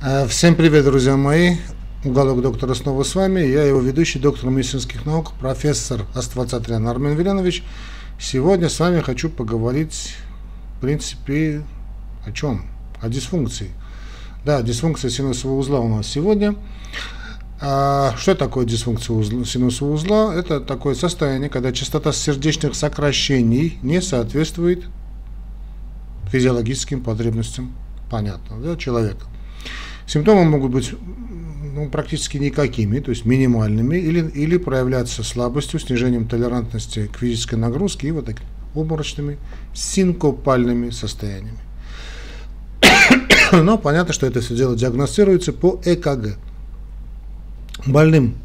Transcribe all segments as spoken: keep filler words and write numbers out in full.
Всем привет, друзья мои! Уголок доктора снова с вами. Я его ведущий, доктор медицинских наук, профессор Аствацатрян Армен Вилянович. Сегодня с вами хочу поговорить, в принципе, о чем? О дисфункции. Да, дисфункция синусового узла у нас сегодня. А что такое дисфункция узла, синусового узла? Это такое состояние, когда частота сердечных сокращений не соответствует физиологическим потребностям, понятно, да, человека. Симптомы могут быть ну, практически никакими, то есть минимальными, или, или проявляться слабостью, снижением толерантности к физической нагрузке и вот такими обморочными синкопальными состояниями. Но понятно, что это все дело диагностируется по ЭКГ. Больным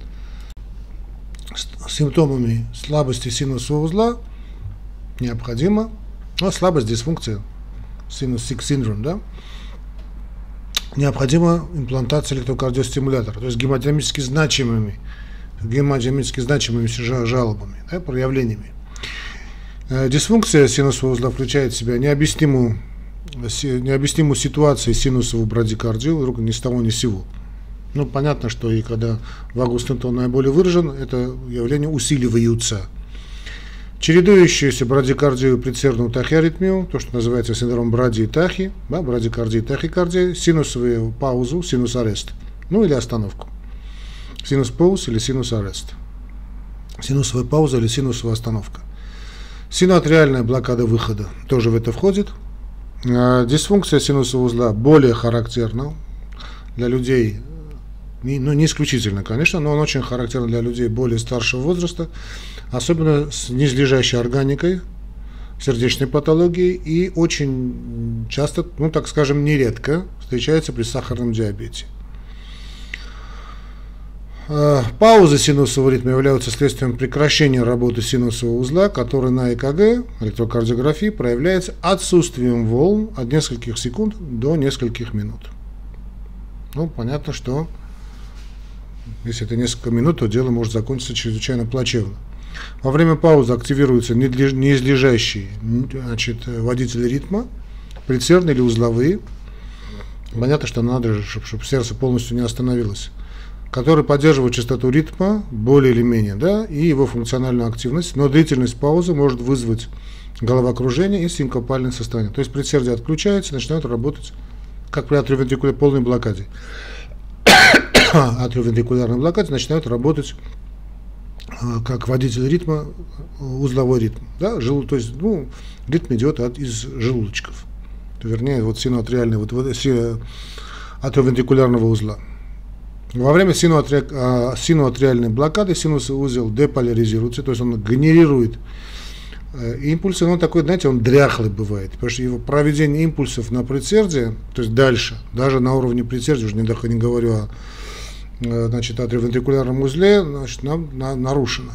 с симптомами слабости синусового узла необходимо, ну, слабость, дисфункция, синус-сик синдром, да, необходима имплантация электрокардиостимулятора, то есть гемодинамически значимыми, гемодинамически значимыми жалобами, да, проявлениями. Дисфункция синусового узла включает в себя необъяснимую, необъяснимую ситуацию синусовую брадикардию, вдруг ни с того ни с сего. Ну, понятно, что и когда вагусный тон наиболее выражен, это явление усиливаются. Чередующуюся брадикардию, предсердную тахиаритмию, то, что называется синдром брадии-тахи, да, брадикардия, тахикардия, синусовую паузу, синус-арест, ну или остановку. Синус-пауз или синус-арест. Синусовая пауза или синусовая остановка. Синоатриальная блокада выхода тоже в это входит. Дисфункция синусового узла более характерна для людей, ну не исключительно, конечно, но он очень характерен для людей более старшего возраста, особенно с низлежащей органикой, сердечной патологией, и очень часто, ну так скажем, нередко встречается при сахарном диабете. Паузы синусового ритма являются следствием прекращения работы синусового узла, который на ЭКГ, электрокардиографии, проявляется отсутствием волн от нескольких секунд до нескольких минут. Ну, понятно, что если это несколько минут, то дело может закончиться чрезвычайно плачевно. Во время паузы активируются неизлежащие, значит, водители ритма, предсердные или узловые. Понятно, что надо, чтобы, чтобы сердце полностью не остановилось, которые поддерживают частоту ритма более или менее, да, и его функциональную активность, но длительность паузы может вызвать головокружение и синкопальное состояние. То есть предсердие отключается, начинают работать как при атриовентрикулярной полной блокаде. Атриовентрикулярной блокаде начинают работать как водитель ритма, узловой ритм. Да? Жел, то есть ну, ритм идет от, из желудочков. Вернее, вот синуатриальный, вот, вот атриовентрикулярного узла. Во время синуатри, синуатриальной блокады синусовый узел деполяризируется, то есть он генерирует импульсы, но он такой, знаете, он дряхлый бывает, потому что его проведение импульсов на предсердие, то есть дальше, даже на уровне предсердия, уже не, не говорю о значит, атриовентрикулярном узле, значит, на, на, нарушено.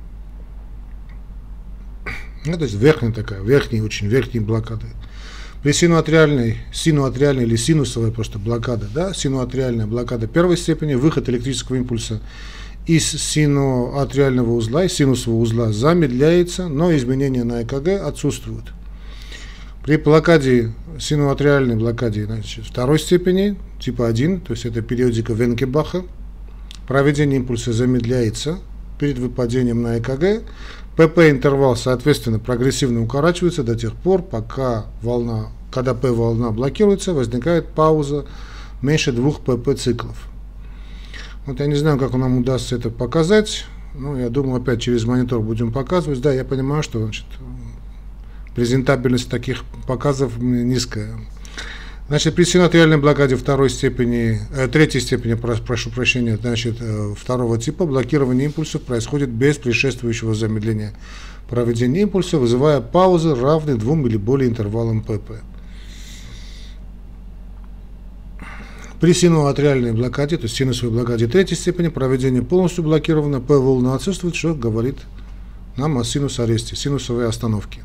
Ну, то есть верхняя такая, верхняя, очень верхняя блокада. При синуатриальной, синуатриальной или синусовой просто блокада, да, синуатриальная блокада первой степени, выход электрического импульса из синуатриального узла, из синусового узла замедляется, но изменения на ЭКГ отсутствуют. При блокаде, синуатриальной блокаде, значит, второй степени, типа один, то есть это периодика Венкебаха, проведение импульса замедляется перед выпадением на ЭКГ, ПП-интервал, соответственно, прогрессивно укорачивается до тех пор, пока волна, когда П-волна блокируется, возникает пауза меньше двух ПП-циклов. Вот я не знаю, как нам удастся это показать, но я думаю, опять через монитор будем показывать. Да, я понимаю, что значит, презентабельность таких показов низкая. Значит, при синуатриальной блокаде второй степени, э, третьей степени, прошу прощения, значит, э, второго типа, блокирование импульсов происходит без предшествующего замедления проведения импульса, вызывая паузы, равные двум или более интервалам ПП. При синуатриальной блокаде, то есть синусовой блокаде третьей степени, проведение полностью блокировано, П-волна отсутствует, что говорит нам о синус-аресте, синусовой остановке.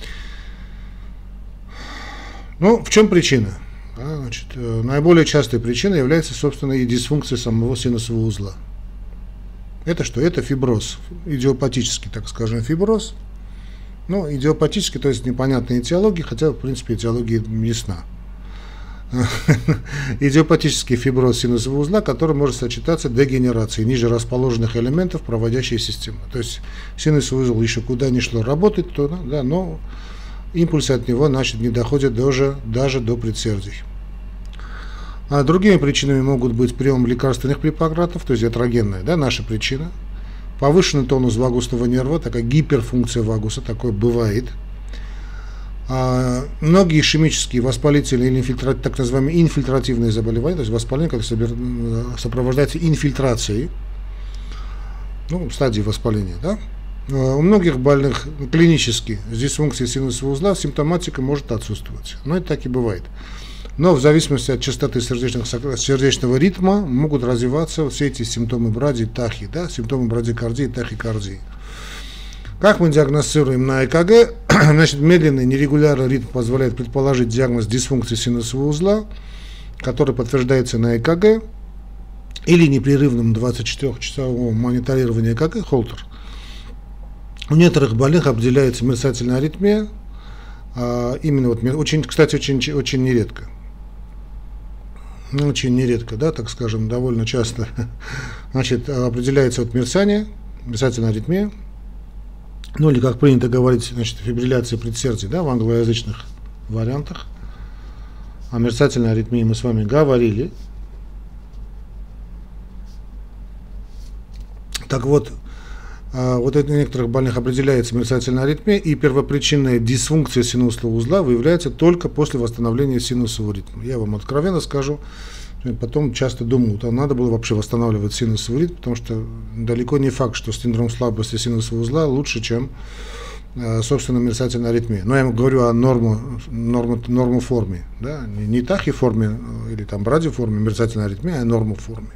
Ну, в чем причина? А, значит, наиболее частой причиной является, собственно, и дисфункция самого синусового узла. Это что? Это фиброз, идиопатический, так скажем, фиброз. Ну, идиопатический, то есть непонятная этиология, хотя, в принципе, этиология ясна. идиопатический фиброз синусового узла, который может сочетаться дегенерацией ниже расположенных элементов проводящей системы. То есть синусовый узел еще куда ни шло работает, то, да, но импульсы от него, значит, не доходят даже, даже до предсердий. А другими причинами могут быть прием лекарственных препаратов, то есть ятрогенная, да, наша причина. Повышенный тонус вагусного нерва, такая гиперфункция вагуса, такое бывает. А многие ишемические, воспалительные или инфильтра... так называемые инфильтративные заболевания, то есть воспаление, которое сопровождается инфильтрацией, ну, в стадии воспаления, да. У многих больных клинически с дисфункцией синусового узла симптоматика может отсутствовать, но это так и бывает. Но в зависимости от частоты сердечных, сердечного ритма могут развиваться все эти симптомы брадитахи, да, симптомы брадикардии, тахикардии. Как мы диагностируем на ЭКГ? Значит, медленный нерегулярный ритм позволяет предположить диагноз дисфункции синусового узла, который подтверждается на ЭКГ или непрерывным двадцатичетырёхчасовым мониторированием ЭКГ, холтер. У некоторых больных определяется мерцательная аритмия, а именно вот, очень, кстати, очень, очень нередко. Ну, очень нередко, да, так скажем, довольно часто. Значит, определяется вот мерцание, мерцательная аритмия, ну или, как принято говорить, значит, фибрилляция предсердий, да, в англоязычных вариантах. О мерцательной аритмии мы с вами говорили. Так вот, вот у некоторых больных определяется мерцательная аритмия, и первопричинная дисфункция синусового узла выявляется только после восстановления синусового ритма. Я вам откровенно скажу, потом часто думаю, там надо было вообще восстанавливать синусовый ритм, потому что далеко не факт, что синдром слабости синусового узла лучше, чем, собственно, мерцательная аритмия. Но я говорю о норму, норму, норму форме, да? Не тахиформе или там брадиформе мерцательной аритмии, а норму форме.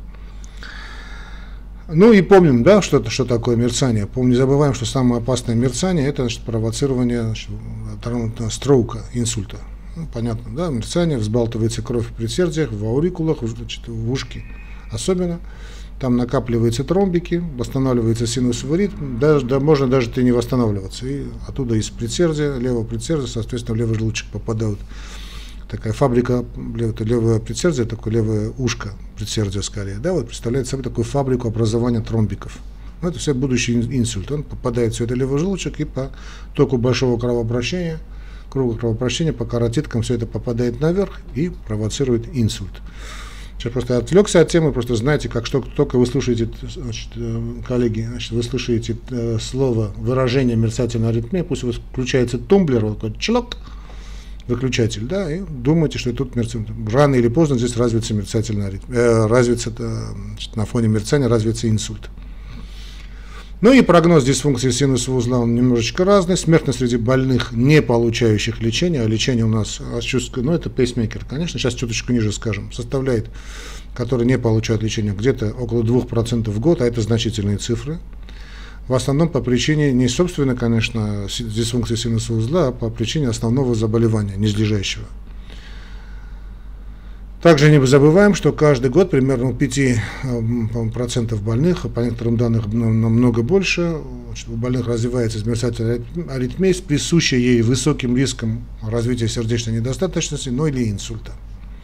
Ну и помним, да, что, что такое мерцание. Помним, не забываем, что самое опасное мерцание — это, значит, провоцирование, значит, строука, инсульта. Ну, понятно, да, мерцание, взбалтывается кровь в предсердиях, в аурикулах, значит, в ушке особенно. Там накапливаются тромбики, восстанавливается синусовый ритм, даже, да, можно даже и не восстанавливаться. И оттуда из предсердия, левого предсердия, соответственно, в левый желудочек попадают. Такая фабрика, левое предсердие, такое левое ушко предсердия скорее, да, вот представляет собой такую фабрику образования тромбиков. Ну, это все будущий инсульт. Он попадает все это в левый желудочек, и по току большого кровообращения, круга кровообращения, по каротидкам все это попадает наверх и провоцирует инсульт. Сейчас просто отвлекся от темы, просто знаете, как что только вы слушаете, значит, коллеги, значит, вы слушаете э, слово, выражение мерцательной аритмии, пусть у вас включается тумблер, вот такой члок, выключатель, да, и думаете, что тут мерцательная, рано или поздно здесь развится мерцательная аритмия, э, развится, значит, на фоне мерцания развится инсульт. Ну и прогноз дисфункции синусового узла, он немножечко разный. Смертность среди больных, не получающих лечения, а лечение у нас, ну это пейсмейкер, конечно, сейчас чуточку ниже скажем, составляет, которые не получают лечение, где-то около двух процентов в год, а это значительные цифры. В основном по причине, не собственно, конечно, дисфункции синусового узла, а по причине основного заболевания, низлежащего. Также не забываем, что каждый год примерно у пяти процентов больных, а по некоторым данным намного больше, у больных развивается мерцательная аритмия с присущей ей высоким риском развития сердечной недостаточности, ну или инсульта.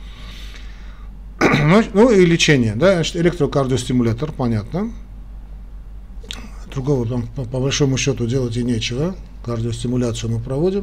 Ну и лечение, да, значит, электрокардиостимулятор, понятно. Другого там по большому счету делать и нечего. Кардиостимуляцию мы проводим.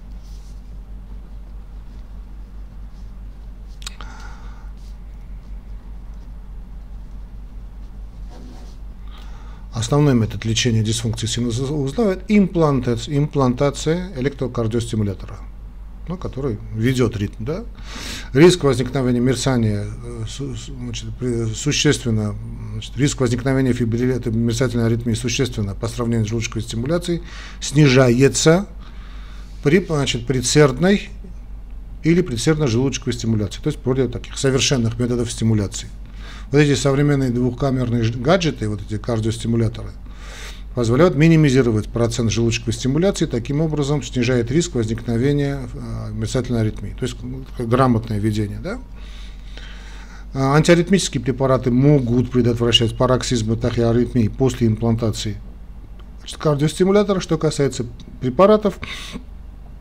Основной метод лечения дисфункции синусового узла – это имплантация, имплантация электрокардиостимулятора, ну, который ведет ритм. Да? Риск возникновения мерцания, значит, существенно, значит, риск возникновения фибрилляции, мерцательной аритмии существенно по сравнению с желудочковой стимуляцией снижается при, значит, предсердной или предсердно-желудочковой стимуляции, то есть при таких совершенных методов стимуляции. Вот эти современные двухкамерные гаджеты, вот эти кардиостимуляторы, позволяют минимизировать процент желудочковой стимуляции, таким образом снижает риск возникновения мерцательной аритмии, то есть грамотное ведение. Да? Антиаритмические препараты могут предотвращать пароксизмы тахиаритмии после имплантации кардиостимулятора. Что касается препаратов,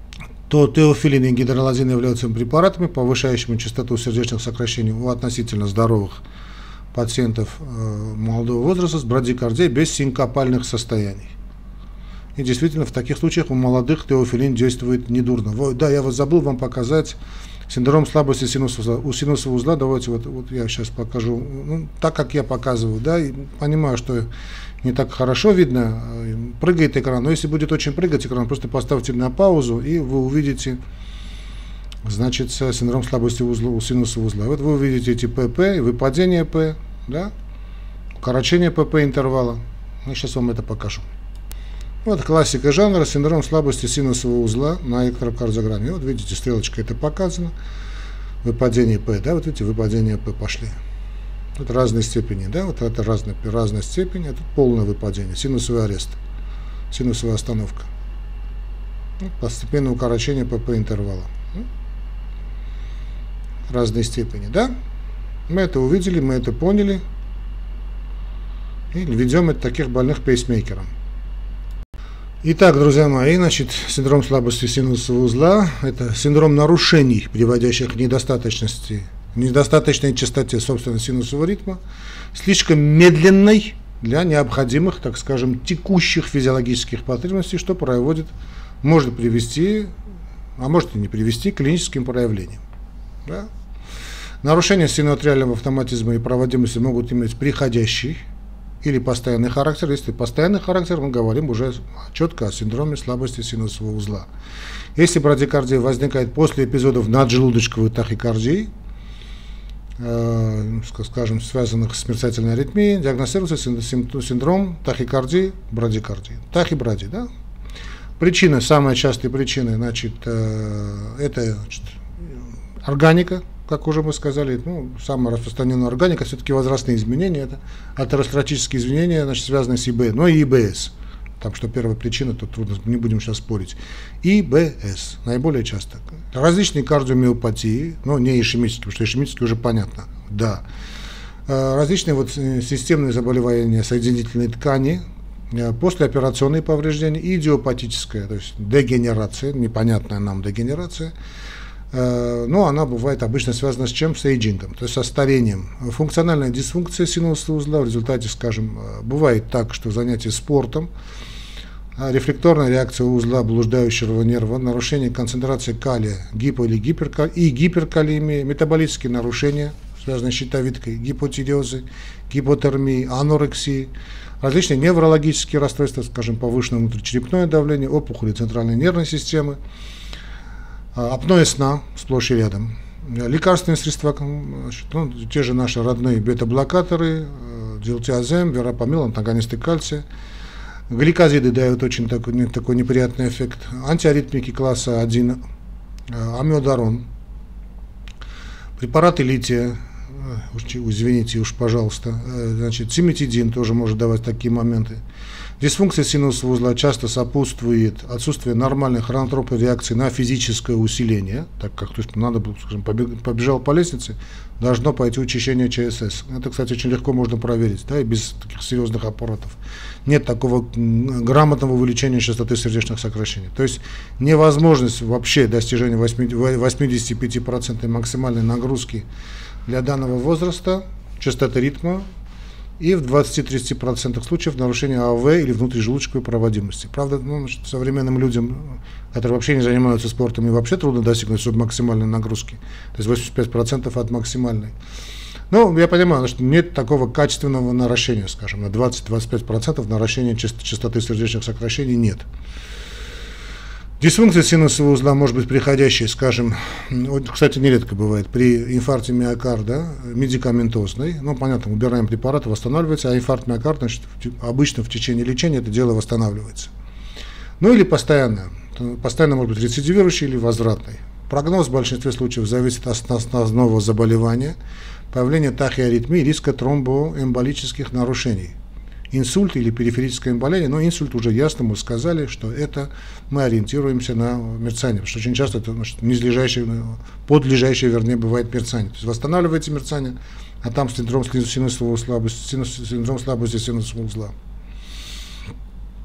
то теофилин и гидролазин являются препаратами, повышающими частоту сердечных сокращений у относительно здоровых пациентов молодого возраста с брадикардией без синкопальных состояний. И действительно, в таких случаях у молодых теофилин действует недурно. Да, я вот забыл вам показать синдром слабости синусового узла. У синусового узла, давайте вот, вот я сейчас покажу, ну, так как я показываю, да, и понимаю, что не так хорошо видно, прыгает экран, но если будет очень прыгать экран, просто поставьте на паузу, и вы увидите, значит, синдром слабости узла, у синусового узла. Вот вы увидите эти ПП, выпадение П, да, укорочение ПП интервала. Я сейчас вам это покажу. Вот классика жанра, синдром слабости синусового узла на электрокардиограмме. Вот видите, стрелочка это показано. Выпадение П, да, вот видите, выпадение П пошли. Тут разные степени, да, вот это разная, разная степень, а тут полное выпадение, синусовый арест, синусовая остановка. Вот постепенное укорочение ПП интервала. Разные степени, да. Мы это увидели, мы это поняли. И ведем от таких больных пейсмейкером. Итак, друзья мои, значит, синдром слабости синусового узла – это синдром нарушений, приводящих к недостаточности, недостаточной частоте собственного синусового ритма, слишком медленной для необходимых, так скажем, текущих физиологических потребностей, что проводит, может привести, а может и не привести к клиническим проявлениям. Да? Нарушения синоатриального автоматизма и проводимости могут иметь приходящий или постоянный характер. Если постоянный характер, мы говорим уже четко о синдроме слабости синусового узла. Если брадикардия возникает после эпизодов наджелудочковой тахикардии, э, скажем, связанных с мерцательной аритмией, диагностируется синдром тахикардии, брадикардии, тахибрадии. Да? Причины, самые частые причины, значит, э, это значит, органика. Как уже мы сказали, ну, самая распространенная органика, все-таки возрастные изменения, это атеросклеротические изменения, значит, связанные с ИБ, но и ИБС. Там, что первая причина, то трудно, не будем сейчас спорить. ИБС, наиболее часто. Различные кардиомиопатии, но не ишемические, потому что ишемические уже понятно, да. Различные вот системные заболевания соединительной ткани, послеоперационные повреждения, идиопатическая, то есть дегенерация, непонятная нам дегенерация. Но она бывает обычно связана с чем? С эйджингом, то есть со старением. Функциональная дисфункция синусового узла в результате, скажем, бывает так, что занятие спортом, рефлекторная реакция узла блуждающего нерва, нарушение концентрации калия, гипо- или гиперкалия, и гиперкалиемия, метаболические нарушения, связанные с щитовидкой, гипотиреозы, гипотермии, анорексии, различные неврологические расстройства, скажем, повышенное внутричерепное давление, опухоли центральной нервной системы, апноэ сна сплошь и рядом, лекарственные средства, значит, ну, те же наши родные бета-блокаторы, дилтиазем, верапамил, антагонисты кальция, гликозиды дают очень такой, такой неприятный эффект, антиаритмики класса один, амиодарон, препараты лития, извините уж, пожалуйста, значит, симетидин тоже может давать такие моменты. Дисфункция синусового узла часто сопутствует отсутствие нормальной хронотропной реакции на физическое усиление, так как, то есть, надо было, скажем, побежал по лестнице, должно пойти учащение ЧСС. Это, кстати, очень легко можно проверить, да, и без таких серьезных аппаратов. Нет такого грамотного увеличения частоты сердечных сокращений. То есть невозможность вообще достижения восьмидесяти пяти процентов максимальной нагрузки для данного возраста, частоты ритма, и в двадцати-тридцати процентах случаев нарушение АВ или внутрижелудочковой проводимости. Правда, ну, современным людям, которые вообще не занимаются спортом, и вообще трудно достигнуть субмаксимальной нагрузки, то есть восемьдесят пять процентов от максимальной. Ну, я понимаю, что нет такого качественного наращения, скажем, на двадцать-двадцать пять процентов наращения частоты сердечных сокращений нет. Дисфункция синусового узла может быть приходящей, скажем, кстати, нередко бывает, при инфаркте миокарда, медикаментозной, ну, понятно, убираем препараты, восстанавливается, а инфаркт миокарда, значит, обычно в течение лечения это дело восстанавливается. Ну, или постоянно, постоянно может быть рецидивирующий или возвратный. Прогноз в большинстве случаев зависит от основного заболевания, появления тахиаритмии, риска тромбоэмболических нарушений. Инсульт или периферическое эмболение, но инсульт уже ясно мы сказали, что это мы ориентируемся на мерцание, потому что очень часто это значит, низлежащее, подлежащее, вернее, бывает мерцание. То есть восстанавливаете мерцание, а там синдром синусового слабости, синдром слабости синусового узла.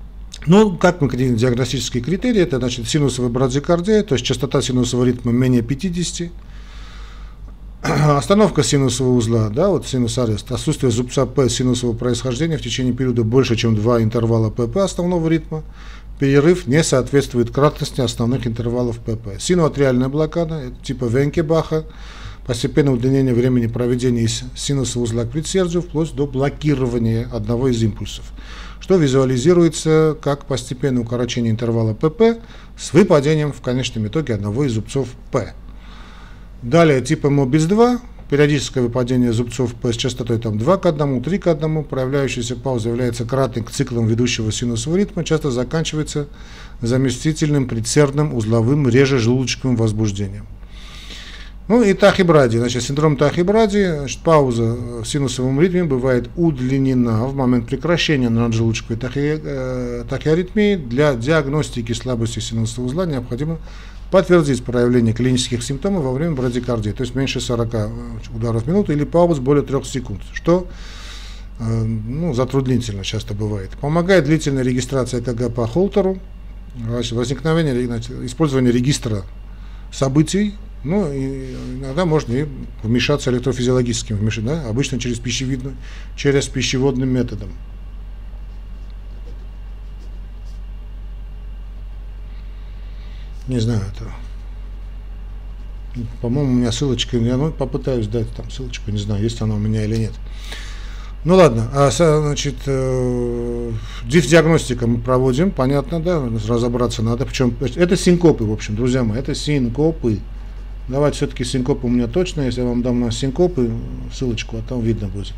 Ну, как мы определим диагностические критерии? Это, значит, синусовая брадикардия, то есть частота синусового ритма менее пятидесяти, остановка синусового узла, да, вот синус арест, отсутствие зубца П синусового происхождения в течение периода больше, чем два интервала ПП основного ритма, перерыв не соответствует кратности основных интервалов ПП. Синуатриальная блокада, типа Венкебаха, постепенное удлинение времени проведения из синусового узла к предсердию вплоть до блокирования одного из импульсов, что визуализируется как постепенное укорочение интервала ПП с выпадением в конечном итоге одного из зубцов П. Далее типа Мобиц два, периодическое выпадение зубцов П с частотой там, два к одному, три к одному, проявляющаяся пауза является кратной к циклам ведущего синусового ритма, часто заканчивается заместительным предсердным узловым реже-желудочковым возбуждением. Ну и тахибрадия, значит, синдром тахибрадии, значит, пауза в синусовом ритме бывает удлинена в момент прекращения наджелудочковой тахи, э, тахиаритмии. Для диагностики слабости синусового узла необходимо подтвердить проявление клинических симптомов во время брадикардии, то есть меньше сорока ударов в минуту или пауз более трех секунд, что э, ну, затруднительно часто бывает. Помогает длительная регистрация ЭКГ по Холтеру, возникновение, значит, использование регистра событий. Ну, и иногда можно и вмешаться электрофизиологическим, вмешать, да, обычно через пищевидную, через пищеводным методом. Не знаю, это, по-моему, у меня ссылочка, я ну, попытаюсь дать там ссылочку, не знаю, есть она у меня или нет. Ну ладно, а, значит, э, диф-диагностика мы проводим, понятно, да, разобраться надо, причем это синкопы, в общем, друзья мои, это синкопы. Давайте все-таки синкопы у меня точно, если я вам дам на синкопы ссылочку, а там видно будет.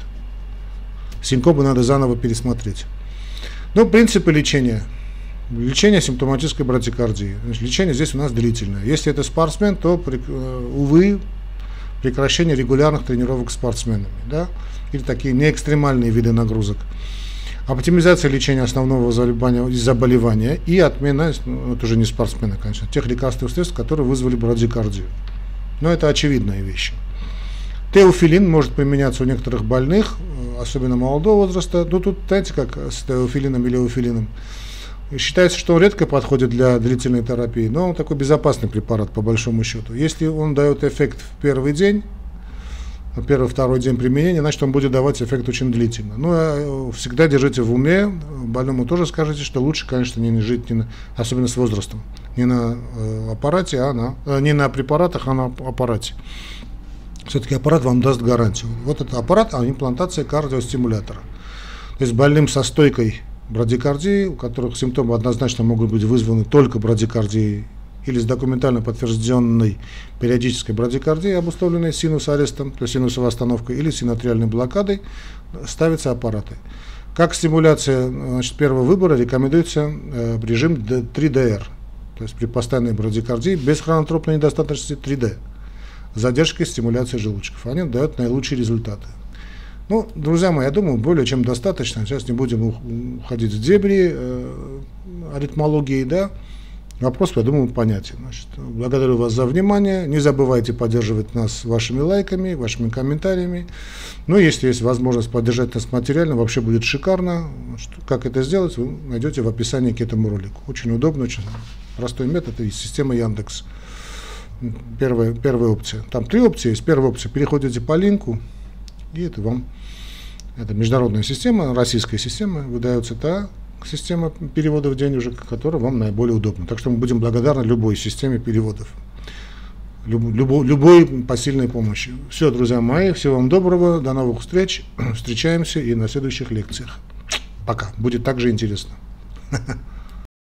Синкопы надо заново пересмотреть. Ну, принципы лечения. Лечение симптоматической брадикардии. Значит, лечение здесь у нас длительное. Если это спортсмен, то, увы, прекращение регулярных тренировок с спортсменами, да? Или такие неэкстремальные виды нагрузок. Оптимизация лечения основного заболевания и отмена, ну, это уже не спортсмены, конечно, тех лекарственных средств, которые вызвали брадикардию. Но это очевидная вещь. Теофилин может применяться у некоторых больных, особенно молодого возраста. Ну тут, знаете, как с теофилином или эофилином. Считается, что он редко подходит для длительной терапии, но он такой безопасный препарат по большому счету. Если он дает эффект в первый день, первый-второй день применения, значит, он будет давать эффект очень длительно. Но всегда держите в уме, больному тоже скажите, что лучше, конечно, не жить, не на, особенно с возрастом, не на э, аппарате, а на, э, не на препаратах, а на аппарате. Все-таки аппарат вам даст гарантию. Вот это аппарат, а имплантация кардиостимулятора. То есть больным со стойкой брадикардии, у которых симптомы однозначно могут быть вызваны только брадикардией, или с документально подтвержденной периодической брадикардией, обусловленной синус-арестом, то есть синусовой остановкой, или синатриальной блокадой, ставятся аппараты. Как стимуляция, значит, первого выбора рекомендуется э, режим три дэ эр, то есть при постоянной брадикардии без хронотропной недостаточности три дэ, задержкой стимуляции желудочков. Они дают наилучшие результаты. Ну, друзья мои, я думаю, более чем достаточно. Сейчас не будем уходить в дебри э, аритмологии, да. Вопрос, я думаю, понятен. Значит, благодарю вас за внимание. Не забывайте поддерживать нас вашими лайками, вашими комментариями. Ну, если есть возможность поддержать нас материально, вообще будет шикарно. Значит, как это сделать, вы найдете в описании к этому ролику. Очень удобно, очень простой метод. Это система Яндекс. Первая, первая опция. Там три опции есть. Первая опция. Переходите по линку, и это вам, это международная система, российская система, выдается та система переводов денежек, которая вам наиболее удобна. Так что мы будем благодарны любой системе переводов, люб, любой, любой посильной помощи. Все, друзья мои, всего вам доброго, до новых встреч, встречаемся и на следующих лекциях. Пока, будет также интересно.